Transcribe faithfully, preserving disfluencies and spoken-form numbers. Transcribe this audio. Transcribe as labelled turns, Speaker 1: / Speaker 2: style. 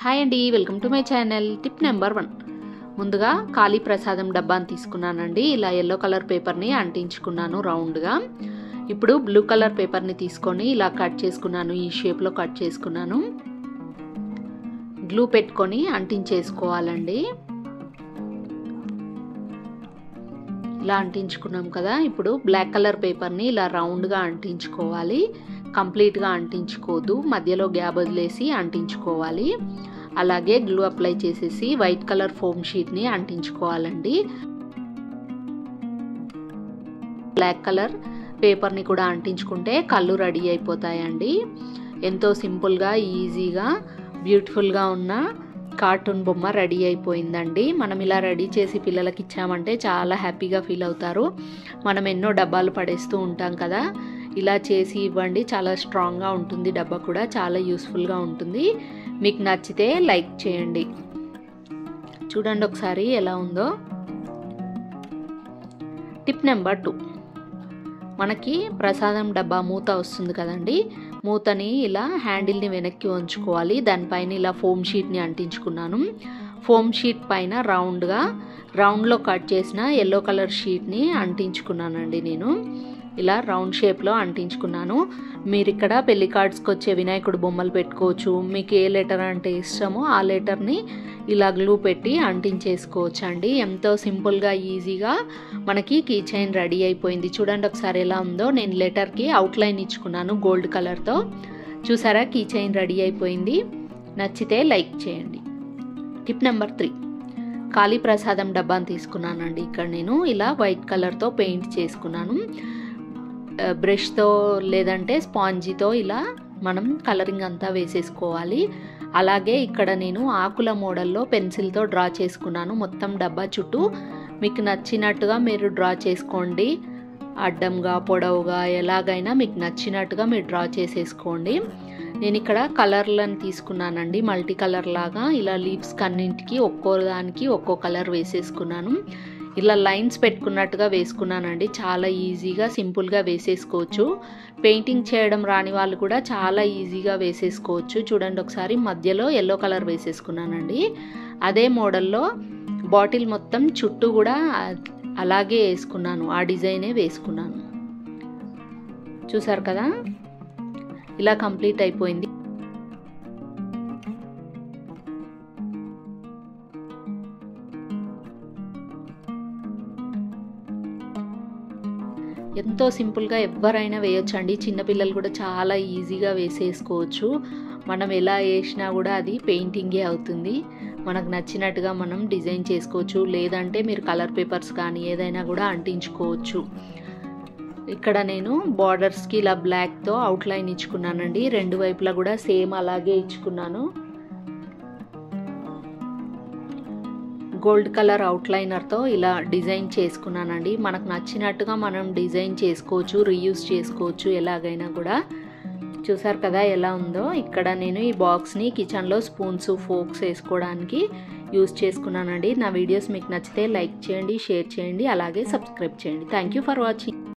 Speaker 1: Hi అండి, welcome to my channel. Tip number one. ముందుగా ఖాళీ ప్రసాదం డబ్బాని తీసుకున్నానండి. ఇలా ఎల్లో కలర్ పేపర్ని అంటించుకున్నాను రౌండ్గా. ఇప్పుడు బ్లూ కలర్ పేపర్ని తీసుకొని ఇలా కట్ చేసుకున్నాను, ఈ షేప్లో కట్ చేసుకున్నాను. గ్లూ పెట్టుకొని అంటించేసుకోవాలండి. ఇలా అంటించుకున్నాం కదా. ఇప్పుడు బ్లాక్ కలర్ పేపర్ని ఇలా రౌండ్గా అంటించుకోవాలి. కంప్లీట్గా అంటించుకోవద్దు, మధ్యలో గ్యాప్ వదిలేసి అంటించుకోవాలి. అలాగే గ్లూ అప్లై చేసేసి వైట్ కలర్ ఫోమ్ షీట్ని అంటించుకోవాలండి. బ్లాక్ కలర్ పేపర్ని కూడా అంటించుకుంటే కళ్ళు రెడీ అయిపోతాయండి. ఎంతో సింపుల్గా, ఈజీగా, బ్యూటిఫుల్గా ఉన్న కార్టూన్ బొమ్మ రెడీ అయిపోయిందండి. మనం ఇలా రెడీ చేసి పిల్లలకి ఇచ్చామంటే చాలా హ్యాపీగా ఫీల్ అవుతారు. మనం ఎన్నో డబ్బాలు పడేస్తూ ఉంటాం కదా, ఇలా చేసి ఇవ్వండి. చాలా స్ట్రాంగ్గా ఉంటుంది, డబ్బా కూడా చాలా యూస్ఫుల్గా ఉంటుంది. మీకు నచ్చితే లైక్ చేయండి. చూడండి ఒకసారి ఎలా ఉందో. Tip number two. మనకి ప్రసాదం డబ్బా మూత వస్తుంది కదండి, మూతని ఇలా హ్యాండిల్ని వెనక్కి ఉంచుకోవాలి. దానిపైన ఇలా ఫోమ్ షీట్ని అంటించుకున్నాను. ఫోమ్ షీట్ పైన రౌండ్గా రౌండ్లో కట్ చేసిన ఎల్లో కలర్ షీట్ని అంటించుకున్నానండి. నేను ఇలా రౌండ్ షేప్లో అంటించుకున్నాను. మీరు ఇక్కడ పెళ్లి కార్డ్స్కి వచ్చే వినాయకుడు బొమ్మలు పెట్టుకోవచ్చు. మీకు ఏ లెటర్ అంటే ఇష్టమో ఆ లెటర్ని ఇలా గ్లూ పెట్టి అంటించేసుకోవచ్చు అండి. ఎంతో సింపుల్గా, ఈజీగా మనకి కీ చైన్ రెడీ అయిపోయింది. చూడండి ఒకసారి ఎలా ఉందో. నేను లెటర్కి అవుట్లైన్ ఇచ్చుకున్నాను గోల్డ్ కలర్తో. చూసారా, కీ చైన్ రెడీ అయిపోయింది. నచ్చితే లైక్ చేయండి. Tip number three. ఖాళీ ప్రసాదం డబ్బాని తీసుకున్నానండి. ఇక్కడ నేను ఇలా వైట్ కలర్తో పెయింట్ చేసుకున్నాను. బ్రష్తో లేదంటే స్పాంజీతో ఇలా మనం కలరింగ్ అంతా వేసేసుకోవాలి. అలాగే ఇక్కడ నేను ఆకుల మోడల్లో పెన్సిల్తో డ్రా చేసుకున్నాను మొత్తం డబ్బా చుట్టూ. మీకు నచ్చినట్టుగా మీరు డ్రా చేసుకోండి. అడ్డంగా, పొడవుగా, ఎలాగైనా మీకు నచ్చినట్టుగా మీరు డ్రా చేసేసుకోండి. నేను ఇక్కడ కలర్లను తీసుకున్నానండి, మల్టీ కలర్ లాగా. ఇలా లీవ్స్ కన్నింటికి ఒక్కో దానికి ఒక్కో కలర్ వేసేసుకున్నాను. ఇలా లైన్స్ పెట్టుకున్నట్టుగా వేసుకున్నానండి. చాలా ఈజీగా, సింపుల్గా వేసేసుకోవచ్చు. పెయింటింగ్ చేయడం రాని వాళ్ళు కూడా చాలా ఈజీగా వేసేసుకోవచ్చు. చూడండి ఒకసారి, మధ్యలో ఎల్లో కలర్ వేసేసుకున్నానండి. అదే మోడల్లో బాటిల్ మొత్తం చుట్టూ కూడా అలాగే వేసుకున్నాను, ఆ డిజైనే వేసుకున్నాను. చూసారు కదా, ఇలా కంప్లీట్ అయిపోయింది. ఎంతో సింపుల్గా ఎవరైనా వేయొచ్చు అండి. చిన్నపిల్లలు కూడా చాలా ఈజీగా వేసేసుకోవచ్చు. మనం ఎలా వేసినా కూడా అది పెయింటింగే అవుతుంది. మనకు నచ్చినట్టుగా మనం డిజైన్ చేసుకోవచ్చు. లేదంటే మీరు కలర్ పేపర్స్ కానీ ఏదైనా కూడా అంటించుకోవచ్చు. ఇక్కడ నేను బార్డర్స్కి ఇలా బ్లాక్తో అవుట్లైన్ ఇచ్చుకున్నానండి. రెండు వైపులా కూడా సేమ్ అలాగే ఇచ్చుకున్నాను. గోల్డ్ కలర్ అవుట్లైనర్తో ఇలా డిజైన్ చేసుకున్నానండి. మనకు నచ్చినట్టుగా మనం డిజైన్ చేసుకోవచ్చు, రీయూజ్ చేసుకోవచ్చు ఎలాగైనా కూడా. చూసారు కదా ఎలా ఉందో. ఇక్కడ నేను ఈ బాక్స్ని కిచెన్లో స్పూన్స్, ఫోక్స్ వేసుకోవడానికి యూజ్ చేసుకున్నానండి. నా వీడియోస్ మీకు నచ్చితే లైక్ చేయండి, షేర్ చేయండి, అలాగే సబ్స్క్రైబ్ చేయండి. Thank you for watching.